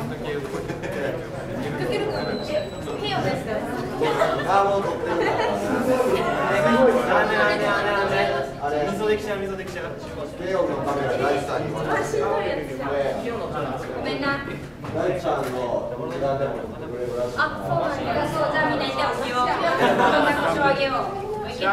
水できちゃう、水できちゃう。 レオのカメラ、大地さんに渡して。ごめんな。 大地さんの時間でも撮ってくれるらしい。 あ、そうなんだ。そう、じゃあみんな行っておきよう。こんな腰を上げよう。いつも出すな。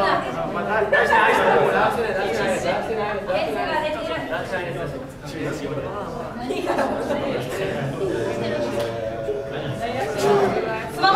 スマホ。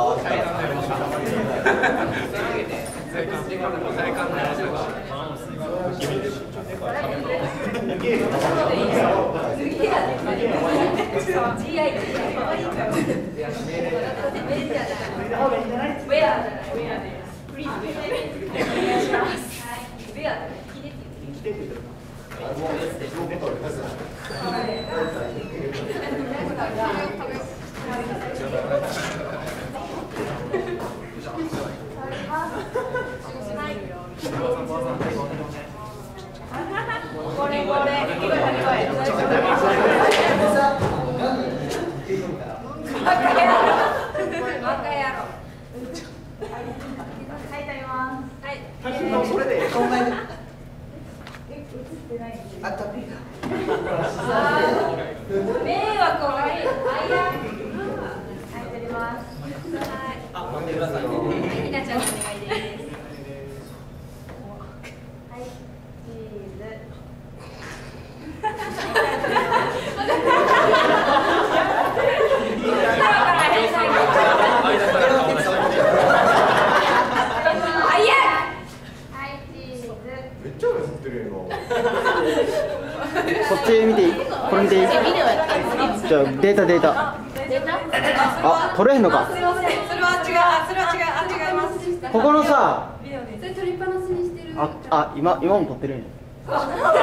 こっち見ていい？これ見ていい？じゃあデータ。あ、撮れへんのか。 それは違います。 ここのさ。 それ取りっぱなしにしてる。 今も撮ってるんや。 ありが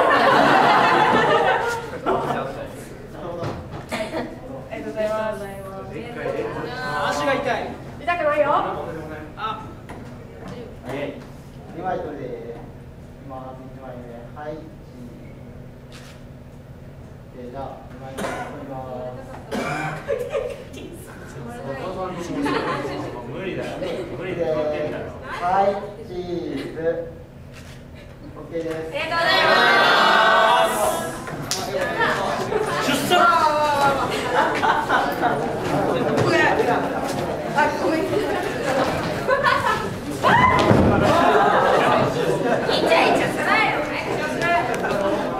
とうございます。 足が痛い。 痛くないよ。 あ。 2枚取れ。1枚目。はい。じゃあ2枚目取ります。 無理だよ。無理で。 はい、チーズ。OK です。 ありがとうございます。 出社。